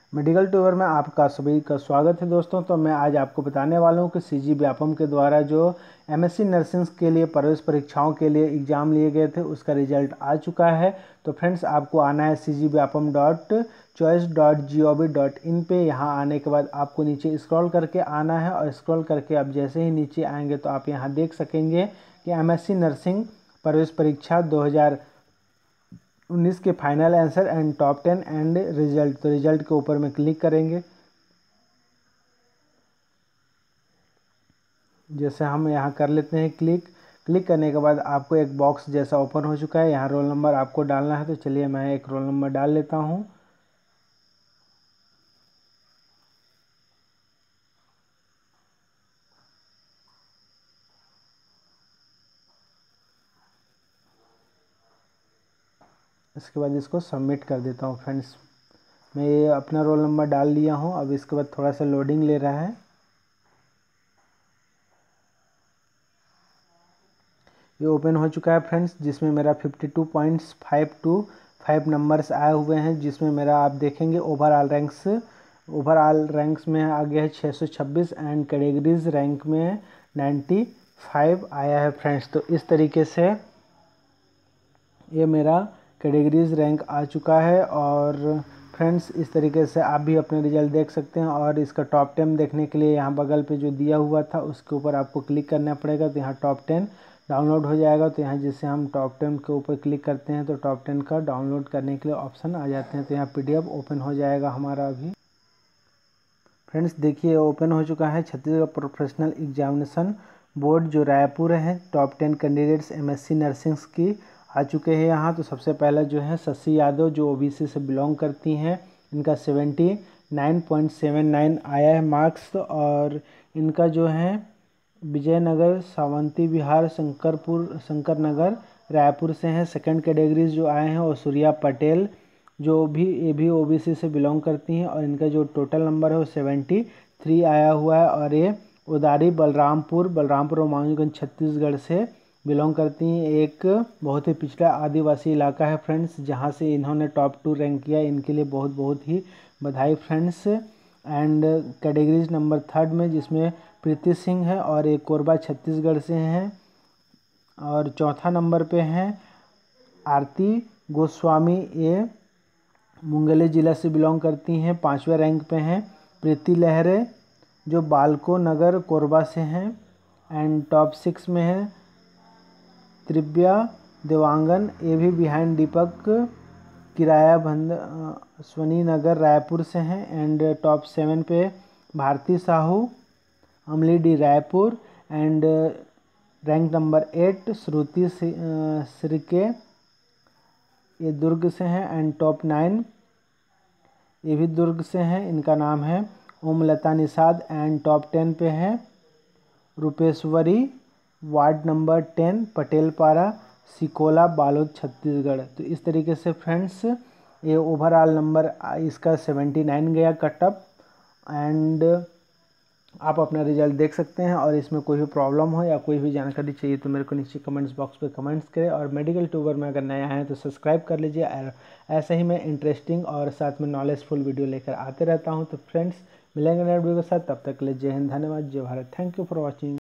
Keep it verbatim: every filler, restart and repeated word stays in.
Medical tour में आपका सभी का स्वागत है दोस्तों। तो मैं आज आपको बताने वाला हूं कि सीजी व्यापम के द्वारा जो एमएससी नर्सिंग के लिए प्रवेश परीक्षाओं के लिए एग्ज़ाम लिए गए थे उसका रिजल्ट आ चुका है। तो फ्रेंड्स, आपको आना है C G Vyapam dot choice dot G O V dot in पे। यहाँ आने के बाद आपको नीचे स्क्रॉल करके आना है और स्क्रॉल करके आप जैसे ही नीचे आएंगे तो आप यहाँ देख सकेंगे कि एमएससी नर्सिंग प्रवेश परीक्षा दो हज़ार उन्नीस के final answer and top ten and result. तो रिजल्ट के ऊपर में क्लिक करेंगे। जैसे हम यहाँ कर लेते हैं क्लिक क्लिक करने के बाद आपको एक बॉक्स जैसा ओपन हो चुका है। यहाँ रोल नंबर आपको डालना है, तो चलिए मैं एक रोल नंबर डाल लेता हूँ। इसके बाद इसको सबमिट कर देता हूँ। फ्रेंड्स, मैं ये अपना रोल नंबर डाल लिया हूँ। अब इसके बाद थोड़ा सा लोडिंग ले रहा है। ये ओपन हो चुका है फ्रेंड्स, जिसमें मेरा बावन point five two five numbers आए हुए हैं, जिसमें मेरा आप देखेंगे ओवरऑल रैंक्स ओवरऑल रैंक्स में आ गया है छः सौ छब्बीस एंड कैटेगरीज रैंक में पचानवे आया है फ्रेंड्स। तो इस तरीके से ये मेरा कैटेगरीज रैंक आ चुका है। और फ्रेंड्स, इस तरीके से आप भी अपने रिजल्ट देख सकते हैं। और इसका टॉप टेन देखने के लिए यहाँ बगल पे जो दिया हुआ था उसके ऊपर आपको क्लिक करना पड़ेगा। तो यहाँ टॉप टेन डाउनलोड हो जाएगा। तो यहाँ जैसे हम टॉप टेन के ऊपर क्लिक करते हैं तो टॉप टेन का डाउनलोड करने के लिए ऑप्शन आ जाते हैं। तो यहाँ पीडीएफ ओपन हो जाएगा हमारा अभी। फ्रेंड्स देखिए, ओपन हो चुका है छत्तीसगढ़ प्रोफेशनल एग्जामिनेशन बोर्ड जो रायपुर है। Top ten candidates MSc nursing की आ चुके हैं यहाँ। तो सबसे पहले जो है शशि यादव, जो ओबीसी से बिलोंग करती हैं, इनका seventy nine point seven nine आया है मार्क्स। और इनका जो है विजयनगर, सावंती विहार, शंकरपुर शंकर नगर, रायपुर से हैं। सेकंड कैटेगरीज जो आए हैं वो सूर्या पटेल, जो भी ये भी ओबीसी से बिलोंग करती हैं, और इनका जो टोटल नंबर है वो सेवेंटी थ्री आया हुआ है। और ये उदारी बलरामपुर बलरामपुर रोमांचगंज छत्तीसगढ़ से बिलोंग करती हैं। एक बहुत ही पिछड़ा आदिवासी इलाका है फ्रेंड्स, जहाँ से इन्होंने टॉप टू रैंक किया। इनके लिए बहुत बहुत ही बधाई friends. And categories number third में जिसमें प्रीति सिंह है और एक कोरबा छत्तीसगढ़ से हैं। और चौथा नंबर पे हैं आरती गोस्वामी, ये मुंगेली जिला से बिलोंग करती हैं, पाँचवें रैंक पे हैं। प्रीति लहरे जो बालको नगर कोरबा से हैं। एंड टॉप सिक्स में है त्रिव्या देवांगन, ये भी बिहाइंड दीपक किराया बंद स्वनी नगर रायपुर से हैं। एंड टॉप सेवन पे Bharti Sahu, Amlidih Raipur. And rank number eight Shruti श्रीके, ये दुर्ग से हैं। एंड टॉप नाइन ये भी दुर्ग से हैं, इनका नाम है Omlata Nishad. And top ten पे है Rupeshwari, ward number ten, Patelpara, Sikola, Balod, Chhattisgarh. तो इस तरीके से फ्रेंड्स ये ओवरऑल नंबर इसका सेवेंटी नाइन गया कट ऑफ। एंड आप अपना रिजल्ट देख सकते हैं। और इसमें कोई भी प्रॉब्लम हो या कोई भी जानकारी चाहिए तो मेरे को नीचे कमेंट्स बॉक्स पे कमेंट्स करें। और मेडिकल टूवर में अगर नया है तो सब्सक्राइब कर लीजिए। और ऐसे ही मैं इंटरेस्टिंग और साथ में नॉलेजफुल वीडियो लेकर आते रहता हूं। तो फ्रेंड्स, मिलेंगे नए वीडियो के साथ, तब तक के लिए जय हिंद, धन्यवाद, जय Bharat. Thank you for watching.